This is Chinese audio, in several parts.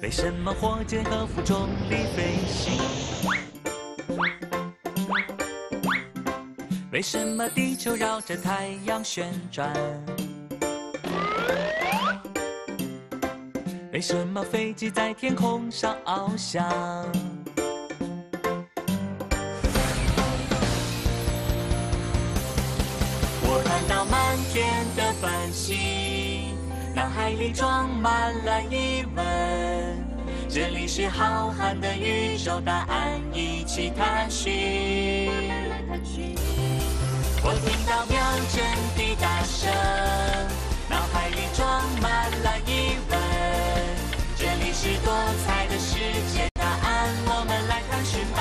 为什么火箭和负重力飞行？为什么地球绕着太阳旋转？为什么飞机在天空上翱翔？我看到满天的繁星，脑海里装满了疑问。这里是浩瀚的宇宙，答案一起探寻。我听到秒针的大声，脑海里装满了疑问。这里是多彩的世界，答案我们来探寻吧。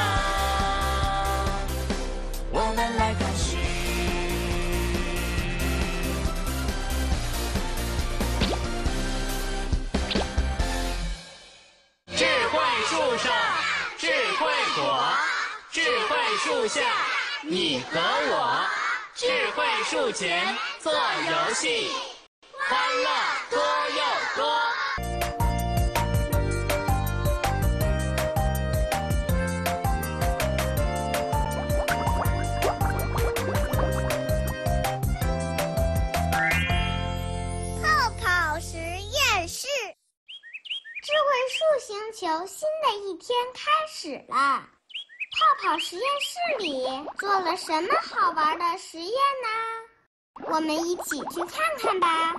我们来探寻。 智慧树上，智慧果，智慧树下，你和我。智慧树前做游戏，欢乐多又多。 泡泡实验室，智慧树星球新的一天开始了。泡泡实验室里做了什么好玩的实验呢？我们一起去看看吧。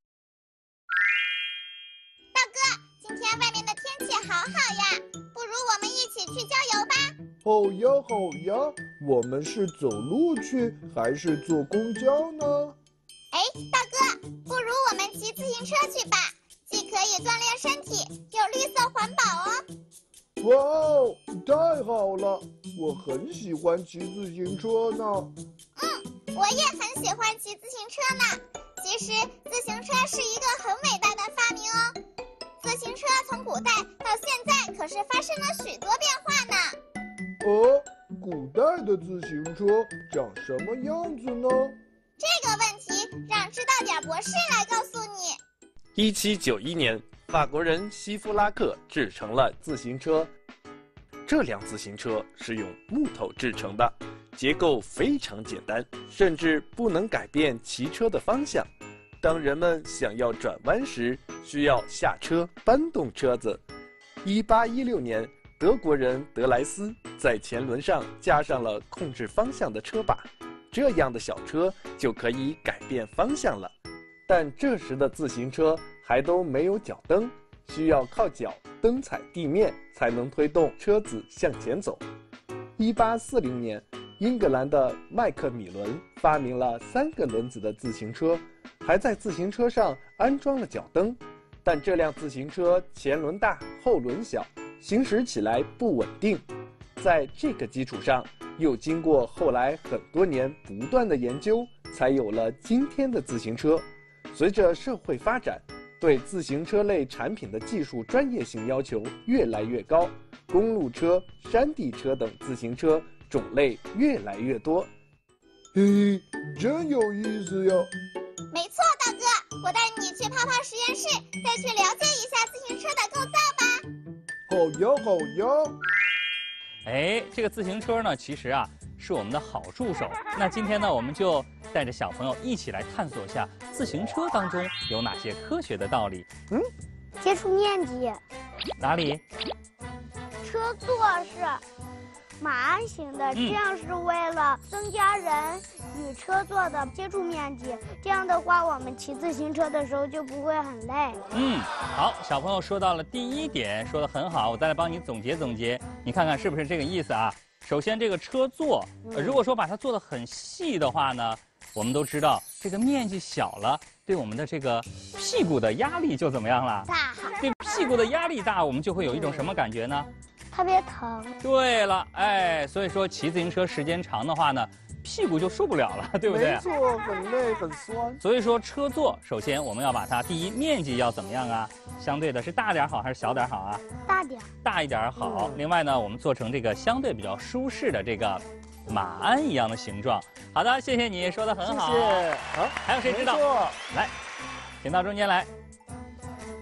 大哥，今天外面的天气好好呀，不如我们一起去郊游吧。 好呀好呀，我们是走路去还是坐公交呢？ 哎，大哥，不如我们骑自行车去吧，既可以锻炼身体，又绿色环保哦。 哇哦，太好了！我很喜欢骑自行车呢。 我也很喜欢骑自行车呢。其实自行车是一个很伟大的发明哦。自行车从古代到现在可是发生了许多变化呢。 哦，古代的自行车长什么样子呢？ 这个问题让知道点博士来告诉你。 1791年，法国人希夫拉克制成了自行车。这辆自行车是用木头制成的，结构非常简单，甚至不能改变骑车的方向。当人们想要转弯时，需要下车搬动车子。1816年，德国人德莱斯在前轮上加上了控制方向的车把，这样的小车就可以改变方向了。但这时的自行车还都没有脚蹬，需要靠脚蹬踩地面才能推动车子向前走。1840年，英格兰的麦克米伦发明了3个轮子的自行车，还在自行车上安装了脚蹬。但这辆自行车前轮大后轮小，行驶起来不稳定。在这个基础上，又经过后来很多年不断的研究，才有了今天的自行车。随着社会发展，对自行车类产品的技术专业性要求越来越高，公路车、山地车等自行车种类越来越多。 嘿嘿，真有意思呀！ 没错，大哥，我带你去泡泡实验室，再去了解一下自行车的构造吧。 好呀好呀。 哎，这个自行车呢，其实啊是我们的好助手。那今天呢，我们就带着小朋友一起来探索一下自行车当中有哪些科学的道理。 接触面积， 哪里？ 车座是马鞍形的，这样是为了增加人与车座的接触面积。这样的话，我们骑自行车的时候就不会很累。 好，小朋友说到了第一点，说得很好，我再来帮你总结总结，你看看是不是这个意思啊？首先，这个车座，如果说把它做得很细的话呢，我们都知道这个面积小了，对我们的这个屁股的压力就怎么样了？ 大， 对屁股的压力大，我们就会有一种什么感觉呢？ 特别疼。 对了，哎，所以说骑自行车时间长的话呢，屁股就受不了了，对不对？ 没错，很累很酸。 所以说车座，首先我们要把它第一面积要怎么样啊？相对的是大点好还是小点好啊？ 大点， 大一点好。另外呢，我们做成这个相对比较舒适的这个马鞍一样的形状。好的，谢谢你说的很好。 谢谢。好， 还有谁知道？来，请到中间来。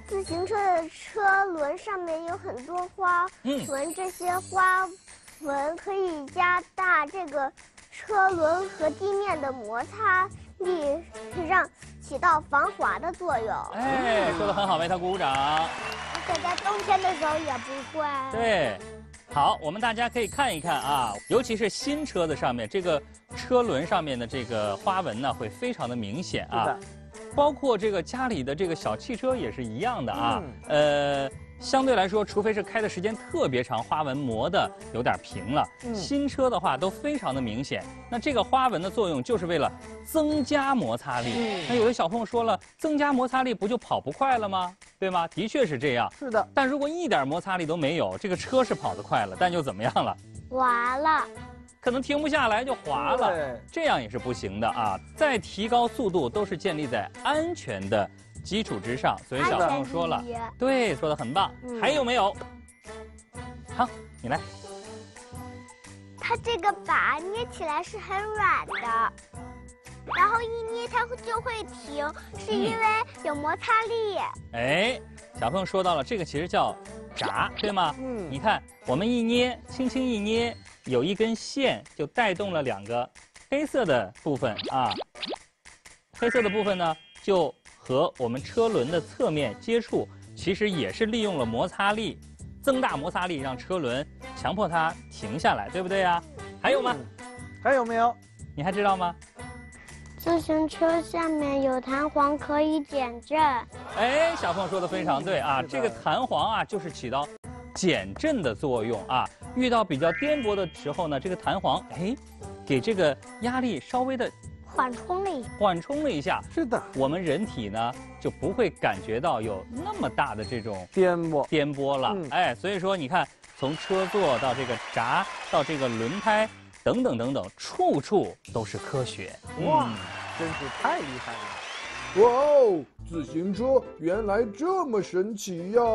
自行车的车轮上面有很多花纹，这些花纹可以加大这个车轮和地面的摩擦力，起到防滑的作用。 哎，说得很好，为他鼓鼓掌。 而且在冬天的时候也不会。 对，好，我们大家可以看一看啊，尤其是新车的上面，这个车轮上面的这个花纹呢，会非常的明显啊。包括这个家里的这个小汽车也是一样的啊。相对来说，除非是开的时间特别长，花纹磨的有点平了，新车的话都非常的明显。那这个花纹的作用就是为了增加摩擦力。那有的小朋友说了，增加摩擦力不就跑不快了吗？对吗？的确是这样。 是的。 但如果一点摩擦力都没有，这个车是跑得快了，但就怎么样了？ 滑了。 可能停不下来就滑了，这样也是不行的啊！再提高速度都是建立在安全的基础之上，所以小朋友说了，对，说得很棒。还有没有？好，你来。 它这个把捏起来是很软的，然后一捏它就会停，是因为有摩擦力。 哎，小朋友说到了，这个其实叫闸，对吗？你看我们一捏，轻轻一捏。有一根线就带动了两个黑色的部分啊，黑色的部分呢就和我们车轮的侧面接触，其实也是利用了摩擦力，增大摩擦力，让车轮强迫它停下来，对不对呀？还有吗？ 还有没有？ 你还知道吗？ 自行车下面有弹簧可以减震。 哎，小朋友说的非常对啊，这个弹簧啊就是起到减震的作用啊。遇到比较颠簸的时候呢，这个弹簧给这个压力稍微的缓冲了一下。 是的， 我们人体呢就不会感觉到有那么大的这种颠簸了。哎，所以说你看，从车座到这个闸到这个轮胎等等等等，处处都是科学。 哇，真是太厉害了！ 哇哦，自行车原来这么神奇呀！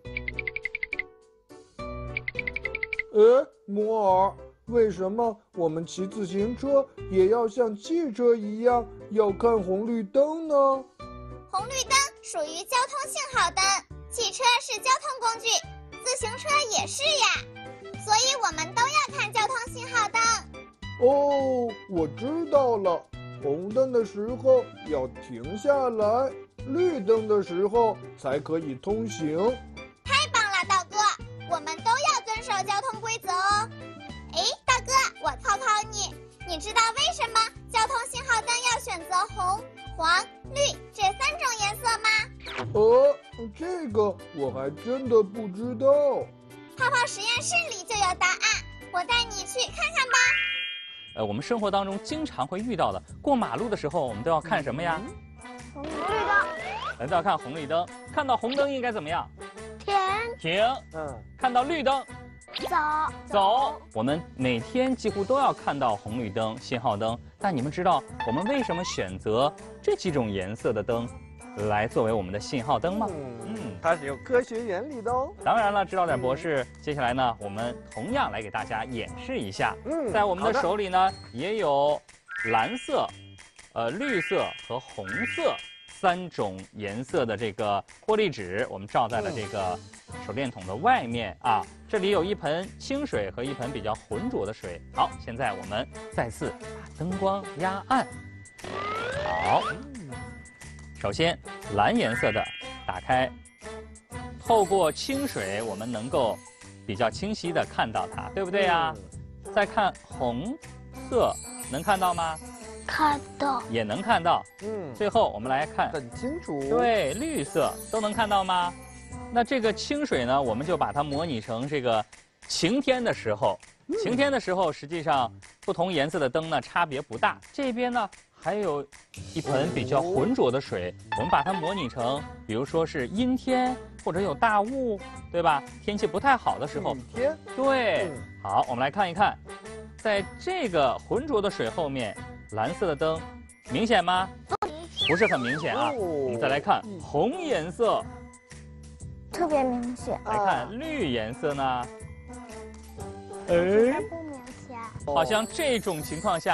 摩尔，为什么我们骑自行车也要像汽车一样要看红绿灯呢？ 红绿灯属于交通信号灯，汽车是交通工具，自行车也是呀，所以我们都要看交通信号灯。 哦，我知道了，红灯的时候要停下来，绿灯的时候才可以通行。 太棒了，道哥，我们都要遵守交通规则哦。哎，大哥，我考考你，你知道为什么交通信号灯要选择红、黄、绿这3种颜色吗？ 这个我还真的不知道。 泡泡实验室里就有答案，我带你去看看吧。 我们生活当中经常会遇到的，过马路的时候我们都要看什么呀？ 红绿灯。 都要看红绿灯，看到红灯应该怎么样？停。看到绿灯。走。我们每天几乎都要看到红绿灯、信号灯，但你们知道我们为什么选择这几种颜色的灯来作为我们的信号灯吗？ 它是有科学原理的哦。 当然了，知道点博士，接下来呢，我们同样来给大家演示一下。在我们的手里呢，也有蓝色、绿色和红色3种颜色的这个玻璃纸，我们罩在了这个手电筒的外面啊。这里有一盆清水和一盆比较浑浊的水。好，现在我们再次把灯光压暗。好，首先蓝颜色的打开，透过清水，我们能够比较清晰的看到它，对不对呀？再看红色，能看到吗？ 看到。 也能看到。最后我们来看， 很清楚。 对，绿色都能看到吗？那这个清水呢，我们就把它模拟成这个晴天的时候。晴天的时候，实际上不同颜色的灯呢差别不大。这边呢还有一盆比较浑浊的水，我们把它模拟成，比如说是阴天或者有大雾，对吧？天气不太好的时候。 天。 对。好，我们来看一看，在这个浑浊的水后面，蓝色的灯明显吗？不是很明显啊。我们再来看红颜色。 特别明显。 来看绿颜色呢？ 不明显。 好像这种情况下，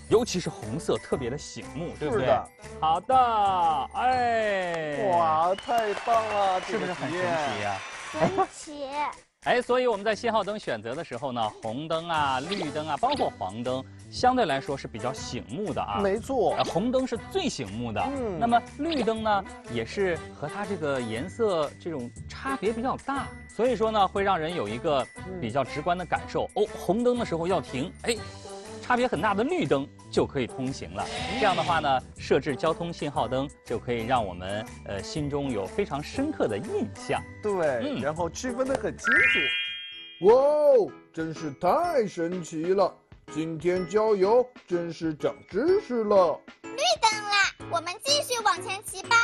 尤其是红色特别的醒目，对不对？ 是的。 好的，哎， 哇，太棒了， 是不是很神奇呀？ 神奇。 哎，所以我们在信号灯选择的时候呢，红灯啊、绿灯啊，包括黄灯，相对来说是比较醒目的啊。 没错， 红灯是最醒目的。那么绿灯呢，也是和它这个颜色这种差别比较大，所以说呢，会让人有一个比较直观的感受。哦，红灯的时候要停，哎，差别很大的绿灯就可以通行了。这样的话呢，设置交通信号灯就可以让我们心中有非常深刻的印象。 对，然后区分得很清楚。 哇哦，真是太神奇了！今天郊游真是长知识了。 绿灯了，我们继续往前骑吧。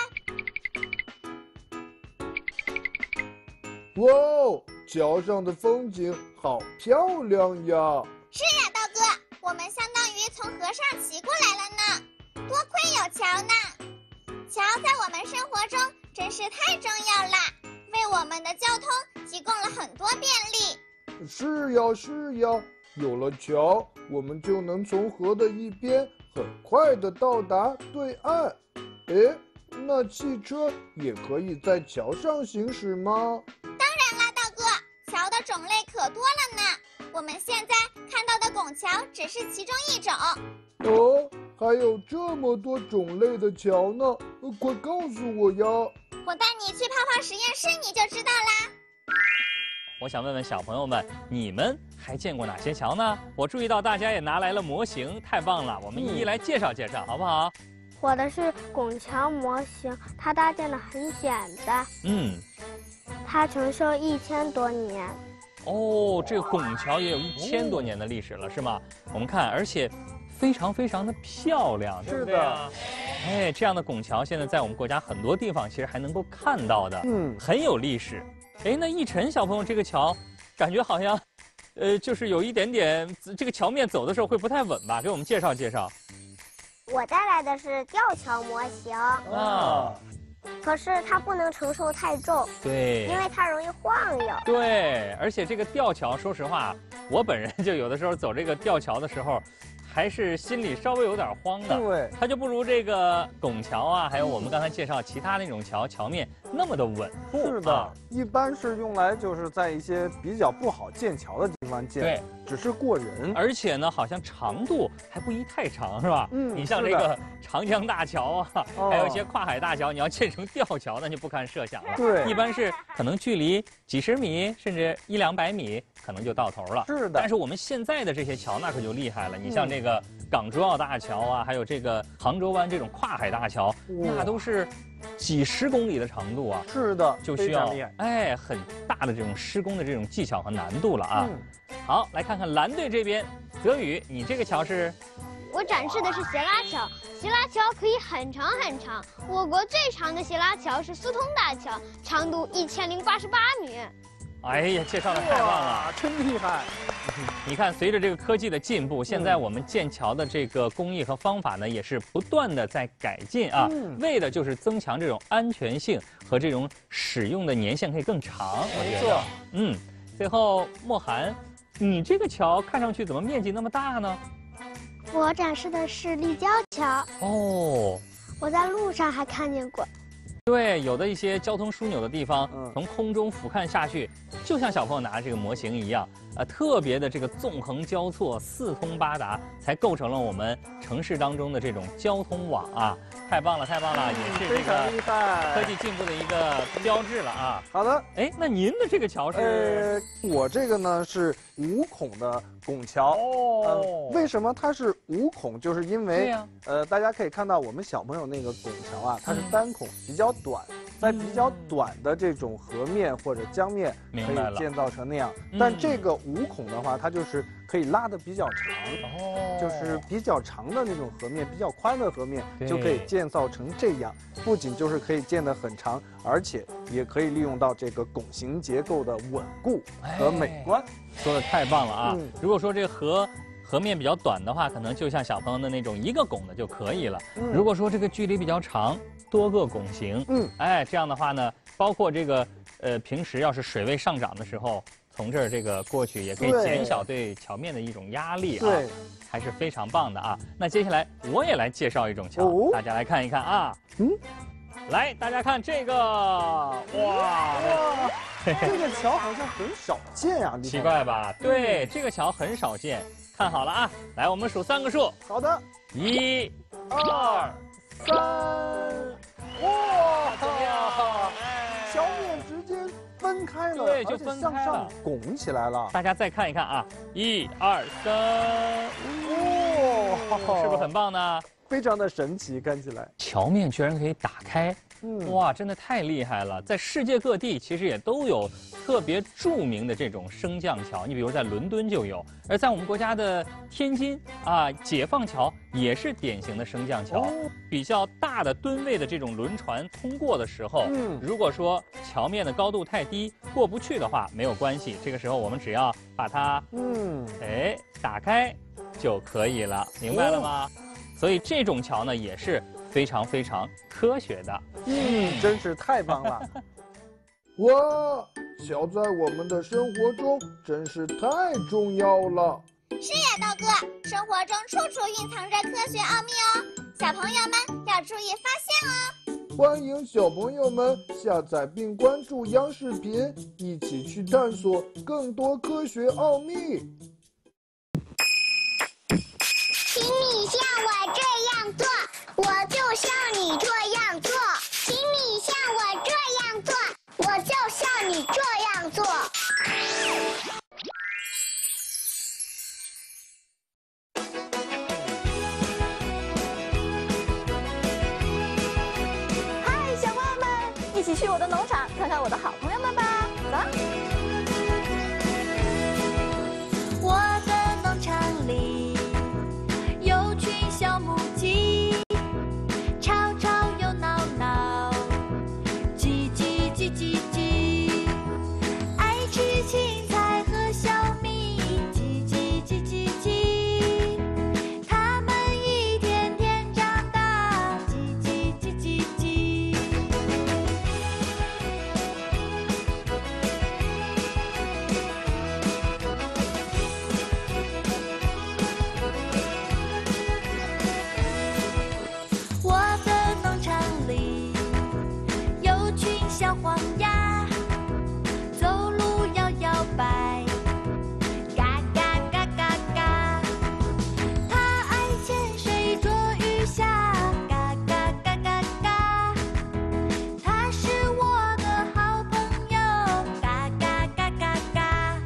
哇哦，桥上的风景好漂亮呀！ 是呀，道哥，我们相当于从河上骑过来了呢。多亏有桥呢，桥在我们生活中真是太重要了，为我们的交通提供了很多便利。 是呀，是呀，有了桥，我们就能从河的一边很快地到达对岸。诶，那汽车也可以在桥上行驶吗？ 当然啦，道哥，桥的种类可多了呢。我们现在看到的拱桥只是其中一种。 哦，还有这么多种类的桥呢，快告诉我呀！ 我带你去泡泡实验室，你就知道啦。 我想问问小朋友们，你们还见过哪些桥呢？我注意到大家也拿来了模型，太棒了！我们一一来介绍介绍，好不好？ 我的是拱桥模型，它搭建的很简单。它承受1000多年。 哦，这个拱桥也有1000多年的历史了，是吗？我们看，而且非常非常的漂亮，对不对啊？哎，这样的拱桥现在在我们国家很多地方其实还能够看到的，很有历史。哎，那奕晨小朋友，这个桥感觉好像，就是有一点点，这个桥面走的时候会不太稳吧？给我们介绍介绍。 我带来的是吊桥模型啊，可是它不能承受太重， 对， 因为它容易晃悠。 对，而且这个吊桥，说实话，我本人就有的时候走这个吊桥的时候，还是心里稍微有点慌的。 对， 它就不如这个拱桥啊，还有我们刚才介绍其他那种桥面那么的稳固。 是的，一般是用来就是在一些比较不好建桥的地方建， 对， 只是过人。 而且呢，好像长度还不宜太长，是吧？你像这个长江大桥啊，还有一些跨海大桥，你要建成吊桥，那就不堪设想了。 对， 一般是可能距离几十米，甚至100-200米，可能就到头了。 是的。 但是我们现在的这些桥那可就厉害了，你像这个港珠澳大桥啊，还有这个杭州湾这种跨海大桥，那都是几十公里的长度啊。 是的， 就需要很大的这种施工的这种技巧和难度了啊。好，来看看蓝队这边，泽宇，你这个桥是？ 我展示的是斜拉桥，斜拉桥可以很长很长。我国最长的斜拉桥是苏通大桥，长度1088米。 哎呀，介绍的太棒了， 真厉害！ 你看，随着这个科技的进步，现在我们建桥的这个工艺和方法呢，也是不断的在改进啊，为的就是增强这种安全性和这种使用的年限可以更长。我觉得，最后莫涵，你这个桥看上去怎么面积那么大呢？ 我展示的是立交桥。 哦， 我在路上还看见过。 对，有的一些交通枢纽的地方，从空中俯瞰下去，就像小朋友拿这个模型一样，特别的这个纵横交错、四通八达，才构成了我们城市当中的这种交通网啊！太棒了，太棒了，也是这个科技进步的一个标志了啊！ 好的， 哎，那您的这个桥是？ 我这个呢是5孔的拱桥。哦，为什么它是5孔？就是因为大家可以看到我们小朋友那个拱桥啊，它是单孔，比较短，在比较短的这种河面或者江面可以建造成那样。但这个5孔的话，它就是可以拉得比较长，就是比较长的那种河面，比较宽的河面就可以建造成这样。不仅就是可以建得很长，而且也可以利用到这个拱形结构的稳固和美观。 说的太棒了啊！如果说这个河面比较短的话，可能就像小朋友的那种1个拱的就可以了。如果说这个距离比较长，多个拱形，这样的话呢，包括这个平时要是水位上涨的时候， 从这儿这个过去，也可以减小对桥面的一种压力啊。 对， 还是非常棒的啊。那接下来我也来介绍一种桥，大家来看一看啊。来，大家看这个，哇， 这个桥好像很少见呀， 奇怪吧？对，这个桥很少见。看好了啊，来，我们数3个数。 好的 ，1、2、3， 哇， 怎么样？ 桥面直接分开了， 对，就分开了， 向上拱起来了。 大家再看一看啊，1、2、3， 哇， 是不是很棒呢？ 非常的神奇，看起来桥面居然可以打开，哇，真的太厉害了！在世界各地其实也都有特别著名的这种升降桥，你比如在伦敦就有，而在我们国家的天津啊，解放桥也是典型的升降桥。比较大的吨位的这种轮船通过的时候，如果说桥面的高度太低过不去的话，没有关系，这个时候我们只要把它打开就可以了，明白了吗？所以这种桥呢也是非常非常科学的。 真是太棒了！ 哇，桥在我们的生活中真是太重要了。 是呀，道哥，生活中处处蕴藏着科学奥秘哦，小朋友们要注意发现哦。 欢迎小朋友们下载并关注央视频，一起去探索更多科学奥秘。 请你像我这样做，我就像你这样做。请你像我这样做，我就像你这样做。 嗨，小朋友们，一起去我的农场看看我的好朋友们吧，走。 我的农场里有群小母鸡，吵吵又闹闹，叽叽叽叽叽，爱吃青菜和小米，叽叽叽叽叽，它们一天天长大，叽叽叽叽叽。我的农场里有群小黄鸭，走路摇摇摆，嘎嘎嘎嘎嘎。它爱潜水捉鱼虾，嘎嘎嘎嘎嘎。它是我的好朋友，嘎嘎嘎嘎嘎。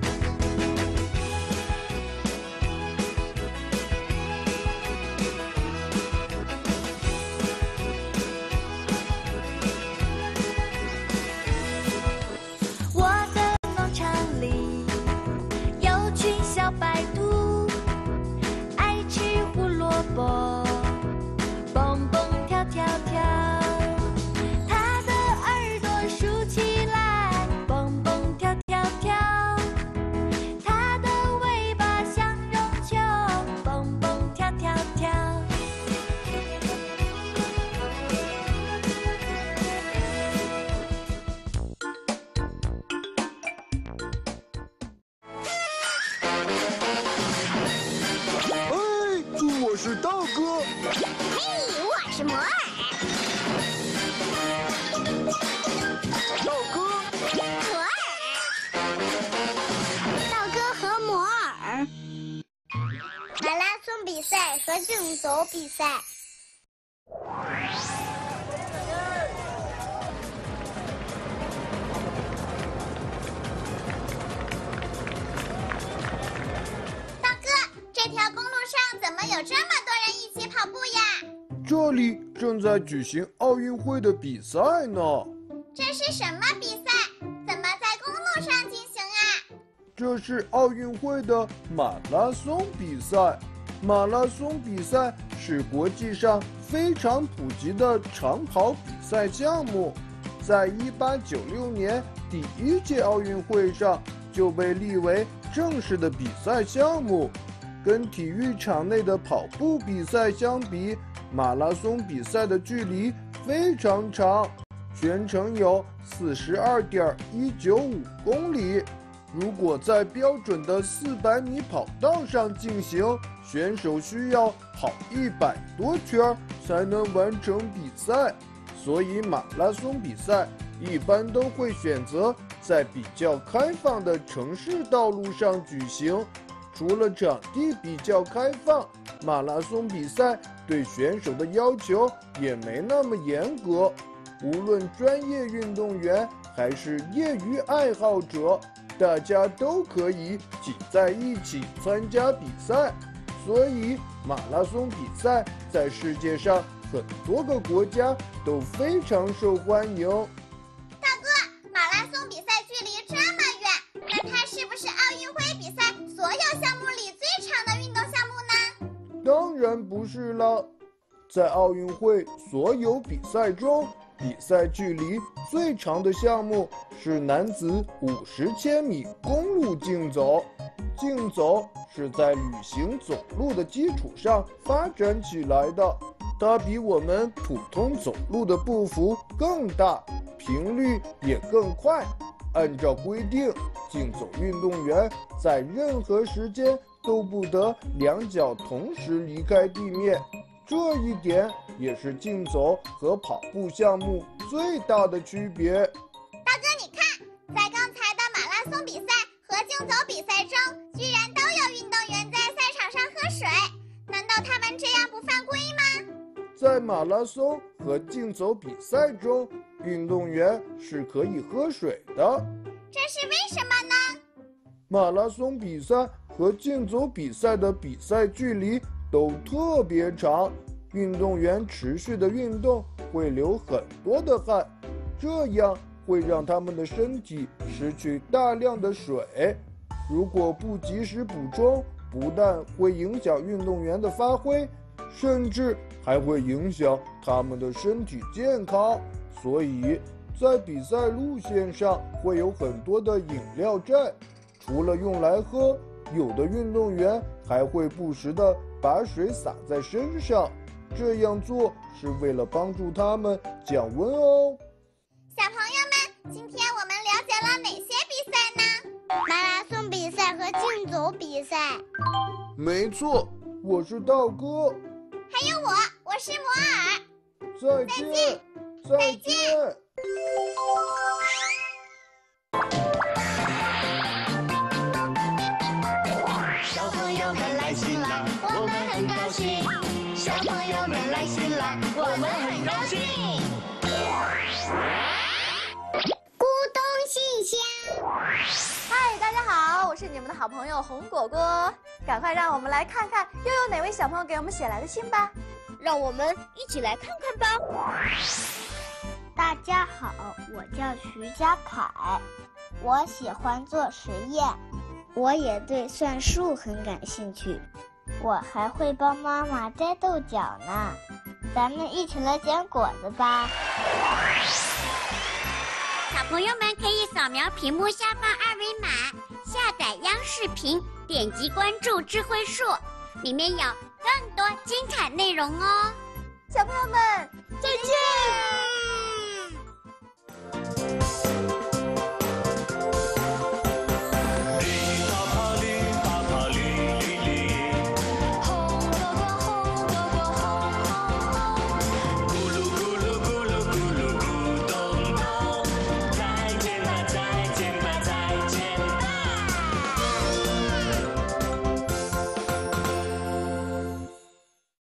我的农场里有群小白兔，爱吃胡萝卜，蹦蹦跳跳跳。它的耳朵竖起来，蹦蹦跳跳跳。它的尾巴像绒球，蹦蹦跳跳跳。 我是道哥。 嘿，我是摩尔。 道哥。 摩尔。道哥和摩尔。马拉松比赛和竞走比赛。道哥，这条公路上怎么有这么多人一起跑步呀？ 这里正在举行奥运会的比赛呢。 这是什么比赛？怎么在公路上进行啊？ 这是奥运会的马拉松比赛。马拉松比赛是国际上非常普及的长跑比赛项目，在1896年第1届奥运会上就被立为正式的比赛项目。跟体育场内的跑步比赛相比，马拉松比赛的距离非常长，全程有42.195公里。 如果在标准的400米跑道上进行，选手需要跑100多圈才能完成比赛。所以马拉松比赛一般都会选择在比较开放的城市道路上举行。除了场地比较开放，马拉松比赛对选手的要求也没那么严格。无论专业运动员还是业余爱好者，大家都可以挤在一起参加比赛。所以马拉松比赛在世界上很多个国家都非常受欢迎。 大哥，马拉松比赛距离这么远，那它是不是奥运会比赛所有项目里最长的运动项目呢？ 当然不是了，在奥运会所有比赛中，比赛距离最长的项目是男子50千米公路竞走。竞走是在旅行走路的基础上发展起来的，它比我们普通走路的步幅更大，频率也更快。按照规定，竞走运动员在任何时间都不得两脚同时离开地面，这一点也是竞走和跑步项目最大的区别。 大哥，你看，在刚才的马拉松比赛和竞走比赛中，居然都有运动员在赛场上喝水，难道他们这样不犯规吗？ 在马拉松和竞走比赛中，运动员是可以喝水的。 这是为什么呢？ 马拉松比赛和竞走比赛的比赛距离都特别长，运动员持续的运动会流很多的汗，这样会让他们的身体失去大量的水。如果不及时补充，不但会影响运动员的发挥，甚至还会影响他们的身体健康。所以在比赛路线上会有很多的饮料站，除了用来喝，有的运动员还会不时地把水洒在身上，这样做是为了帮助他们降温哦。 小朋友们，今天我们了解了哪些比赛呢？马拉松比赛和竞走比赛。 没错，我是道哥。 还有我是摩尔。 再见，再见。 小朋友们来新啦，我们很高兴。小朋友们来新啦，我们很高兴。 咕咚信箱。 嗨，大家好，我是你们的好朋友红果果。赶快让我们来看看又有哪位小朋友给我们写来的信吧。 让我们一起来看看吧。 大家好，我叫徐家凯，我喜欢做实验，我也对算术很感兴趣，我还会帮妈妈摘豆角呢。咱们一起来捡果子吧。 小朋友们可以扫描屏幕下方2维码，下载央视频，点击关注智慧树，里面有更多精彩内容哦。 小朋友们，